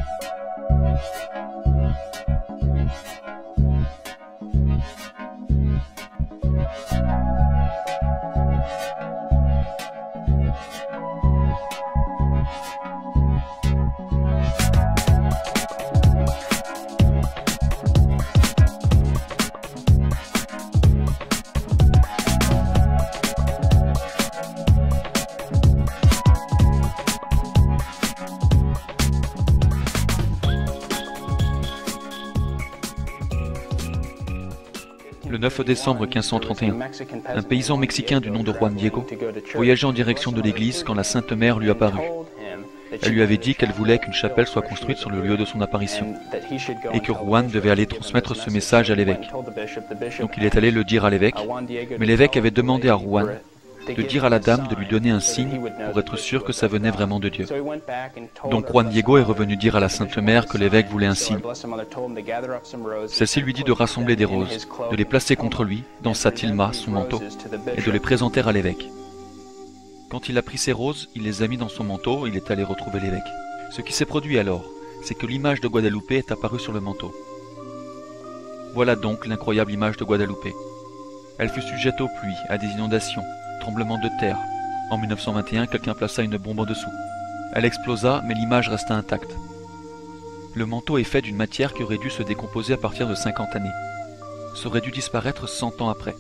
Le 9 décembre 1531, un paysan mexicain du nom de Juan Diego voyageait en direction de l'église quand la Sainte Mère lui apparut. Elle lui avait dit qu'elle voulait qu'une chapelle soit construite sur le lieu de son apparition, et que Juan devait aller transmettre ce message à l'évêque. Donc il est allé le dire à l'évêque, mais l'évêque avait demandé à Juan de dire à la dame de lui donner un signe pour être sûr que ça venait vraiment de Dieu. Donc Juan Diego est revenu dire à la Sainte Mère que l'évêque voulait un signe. Celle-ci lui dit de rassembler des roses, de les placer contre lui, dans sa tilma, son manteau, et de les présenter à l'évêque. Quand il a pris ces roses, il les a mis dans son manteau et il est allé retrouver l'évêque. Ce qui s'est produit alors, c'est que l'image de Guadalupe est apparue sur le manteau. Voilà donc l'incroyable image de Guadalupe. Elle fut sujette aux pluies, à des inondations, tremblements de terre. En 1921, quelqu'un plaça une bombe en dessous. Elle explosa, mais l'image resta intacte. Le manteau est fait d'une matière qui aurait dû se décomposer à partir de 50 années. Ça aurait dû disparaître 100 ans après.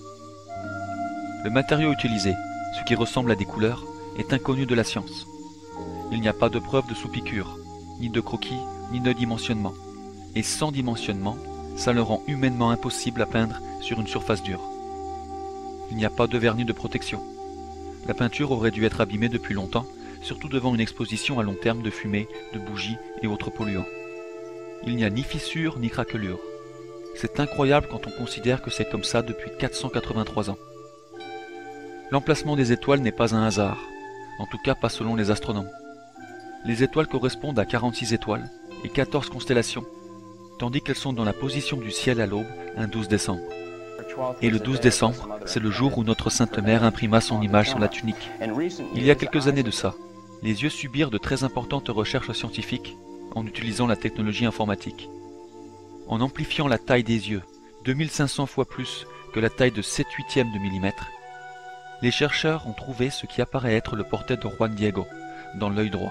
Le matériau utilisé, ce qui ressemble à des couleurs, est inconnu de la science. Il n'y a pas de preuve de sous-piqûre, ni de croquis, ni de dimensionnement. Et sans dimensionnement, ça le rend humainement impossible à peindre sur une surface dure. Il n'y a pas de vernis de protection. La peinture aurait dû être abîmée depuis longtemps, surtout devant une exposition à long terme de fumée, de bougies et autres polluants. Il n'y a ni fissure ni craquelure. C'est incroyable quand on considère que c'est comme ça depuis 483 ans. L'emplacement des étoiles n'est pas un hasard, en tout cas pas selon les astronomes. Les étoiles correspondent à 46 étoiles et 14 constellations, tandis qu'elles sont dans la position du ciel à l'aube un 12 décembre. Et le 12 décembre, c'est le jour où notre Sainte Mère imprima son image sur la tunique. Il y a quelques années de ça, les yeux subirent de très importantes recherches scientifiques en utilisant la technologie informatique. En amplifiant la taille des yeux, 2500 fois plus que la taille de 7/8 de millimètre, les chercheurs ont trouvé ce qui apparaît être le portrait de Juan Diego, dans l'œil droit.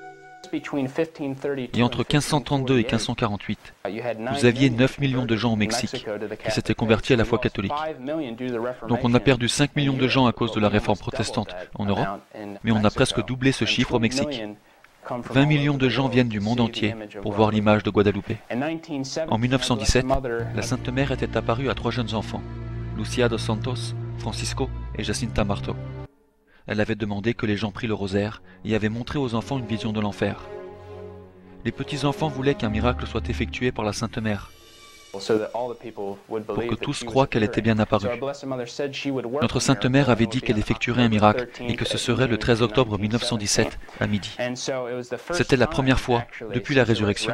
Et entre 1532 et 1548, vous aviez 9 millions de gens au Mexique qui s'étaient convertis à la foi catholique. Donc on a perdu 5 millions de gens à cause de la réforme protestante en Europe, mais on a presque doublé ce chiffre au Mexique. 20 millions de gens viennent du monde entier pour voir l'image de Guadalupe. En 1917, la Sainte Mère était apparue à 3 jeunes enfants, Lucia dos Santos, Francisco et Jacinta Marto. Elle avait demandé que les gens prient le rosaire et avait montré aux enfants une vision de l'enfer. Les petits-enfants voulaient qu'un miracle soit effectué par la Sainte Mère, pour que tous croient qu'elle était bien apparue. Notre Sainte Mère avait dit qu'elle effectuerait un miracle et que ce serait le 13 octobre 1917 à midi. C'était la première fois, depuis la résurrection,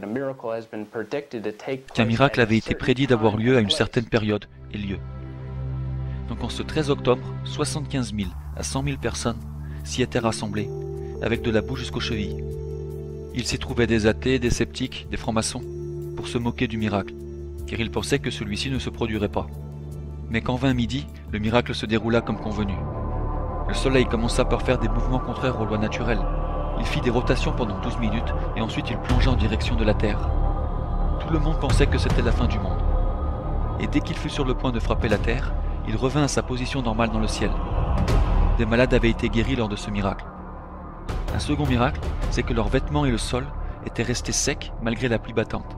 qu'un miracle avait été prédit d'avoir lieu à une certaine période et lieu. Donc en ce 13 octobre, 75 000 à 100 000 personnes s'y étaient rassemblées, avec de la boue jusqu'aux chevilles. Il s'y trouvait des athées, des sceptiques, des francs-maçons, pour se moquer du miracle, car ils pensaient que celui-ci ne se produirait pas. Mais quand vint midi, le miracle se déroula comme convenu. Le soleil commença par faire des mouvements contraires aux lois naturelles. Il fit des rotations pendant 12 minutes, et ensuite il plongea en direction de la Terre. Tout le monde pensait que c'était la fin du monde. Et dès qu'il fut sur le point de frapper la Terre, il revint à sa position normale dans le ciel. Des malades avaient été guéris lors de ce miracle. Un second miracle, c'est que leurs vêtements et le sol étaient restés secs malgré la pluie battante.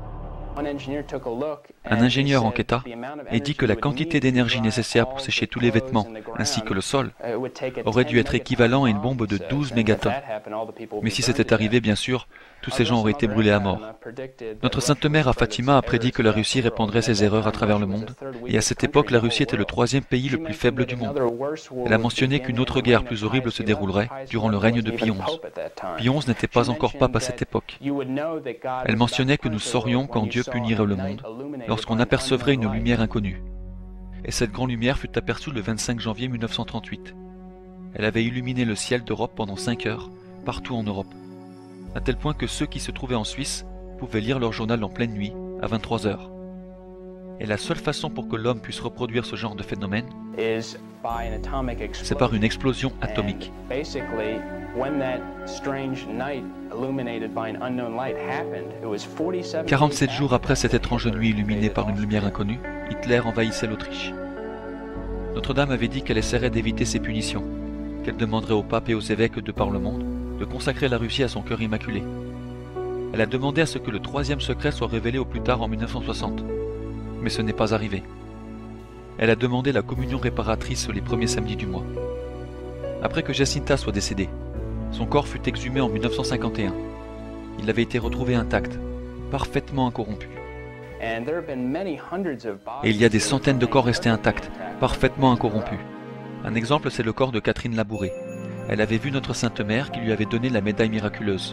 Un ingénieur enquêta et dit que la quantité d'énergie nécessaire pour sécher tous les vêtements, ainsi que le sol, aurait dû être équivalent à une bombe de 12 mégatonnes. Mais si c'était arrivé, bien sûr, tous ces gens auraient été brûlés à mort. Notre Sainte Mère à Fatima a prédit que la Russie répandrait ses erreurs à travers le monde, et à cette époque, la Russie était le 3e pays le plus faible du monde. Elle a mentionné qu'une autre guerre plus horrible se déroulerait durant le règne de Pie XI. Pie XI n'était pas encore pape à cette époque. Elle mentionnait que nous saurions quand Dieu punirait le monde, lorsqu'on apercevrait une lumière inconnue. Et cette grande lumière fut aperçue le 25 janvier 1938. Elle avait illuminé le ciel d'Europe pendant 5 heures, partout en Europe, à tel point que ceux qui se trouvaient en Suisse pouvaient lire leur journal en pleine nuit, à 23 heures. Et la seule façon pour que l'homme puisse reproduire ce genre de phénomène, c'est par une explosion atomique. 47 jours après cette étrange nuit illuminée par une lumière inconnue, Hitler envahissait l'Autriche. Notre-Dame avait dit qu'elle essaierait d'éviter ces punitions, qu'elle demanderait aux papes et aux évêques de par le monde de consacrer la Russie à son cœur immaculé. Elle a demandé à ce que le troisième secret soit révélé au plus tard en 1960, mais ce n'est pas arrivé. Elle a demandé la communion réparatrice les premiers samedis du mois. Après que Jacinta soit décédée, son corps fut exhumé en 1951. Il avait été retrouvé intact, parfaitement incorrompu. Et il y a des centaines de corps restés intacts, parfaitement incorrompus. Un exemple, c'est le corps de Catherine Labouré. Elle avait vu notre Sainte Mère qui lui avait donné la médaille miraculeuse.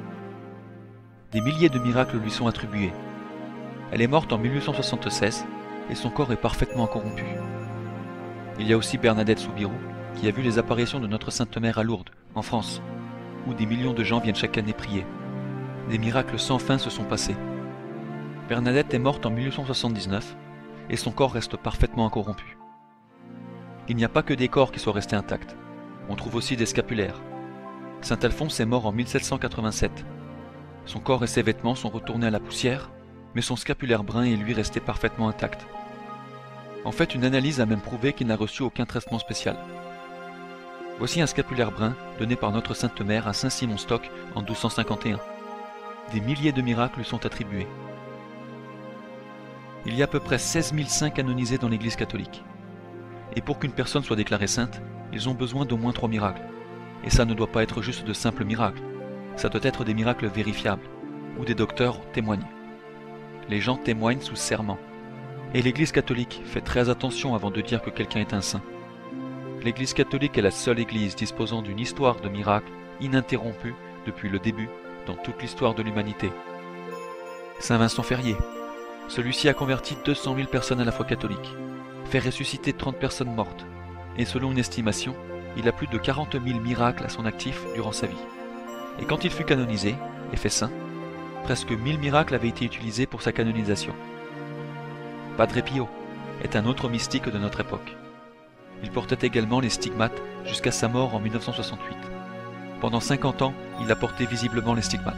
Des milliers de miracles lui sont attribués. Elle est morte en 1876 et son corps est parfaitement corrompu. Il y a aussi Bernadette Soubirous qui a vu les apparitions de notre Sainte Mère à Lourdes, en France, où des millions de gens viennent chaque année prier. Des miracles sans fin se sont passés. Bernadette est morte en 1879 et son corps reste parfaitement incorrompu. Il n'y a pas que des corps qui soient restés intacts. On trouve aussi des scapulaires. Saint Alphonse est mort en 1787. Son corps et ses vêtements sont retournés à la poussière, mais son scapulaire brun est lui resté parfaitement intact. En fait, une analyse a même prouvé qu'il n'a reçu aucun traitement spécial. Voici un scapulaire brun donné par notre Sainte Mère à Saint-Simon-Stock en 1251. Des milliers de miracles lui sont attribués. Il y a à peu près 16 000 saints canonisés dans l'Église catholique. Et pour qu'une personne soit déclarée sainte, ils ont besoin d'au moins 3 miracles. Et ça ne doit pas être juste de simples miracles. Ça doit être des miracles vérifiables, où des docteurs témoignent. Les gens témoignent sous serment. Et l'Église catholique fait très attention avant de dire que quelqu'un est un saint. L'Église catholique est la seule Église disposant d'une histoire de miracles ininterrompue depuis le début dans toute l'histoire de l'humanité. Saint Vincent Ferrier. Celui-ci a converti 200 000 personnes à la foi catholique, fait ressusciter 30 personnes mortes, et selon une estimation, il a plus de 40 000 miracles à son actif durant sa vie. Et quand il fut canonisé et fait saint, presque 1000 miracles avaient été utilisés pour sa canonisation. Padre Pio est un autre mystique de notre époque. Il portait également les stigmates jusqu'à sa mort en 1968. Pendant 50 ans, il a porté visiblement les stigmates.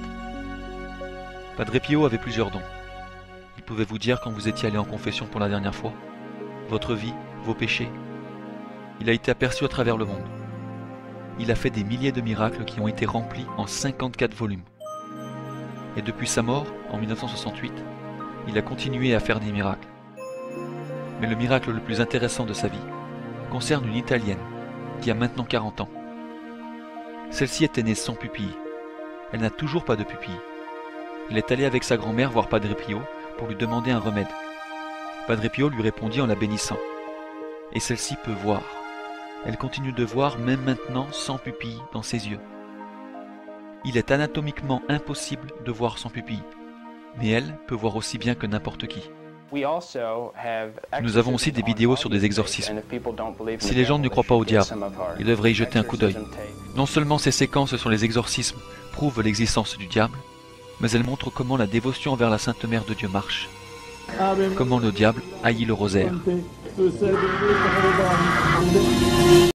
Padre Pio avait plusieurs dons. Il pouvait vous dire quand vous étiez allé en confession pour la dernière fois, votre vie, vos péchés. Il a été aperçu à travers le monde. Il a fait des milliers de miracles qui ont été remplis en 54 volumes. Et depuis sa mort, en 1968, il a continué à faire des miracles. Mais le miracle le plus intéressant de sa vie concerne une Italienne qui a maintenant 40 ans. Celle-ci était née sans pupille. Elle n'a toujours pas de pupille. Elle est allée avec sa grand-mère voir Padre Pio pour lui demander un remède. Padre Pio lui répondit en la bénissant. Et celle-ci peut voir. Elle continue de voir même maintenant sans pupille dans ses yeux. Il est anatomiquement impossible de voir sans pupille, mais elle peut voir aussi bien que n'importe qui. Nous avons aussi des vidéos sur des exorcismes. Si les gens ne croient pas au diable, ils devraient y jeter un coup d'œil. Non seulement ces séquences sur les exorcismes prouvent l'existence du diable, mais elles montrent comment la dévotion envers la Sainte Mère de Dieu marche. Comment le diable haït le rosaire.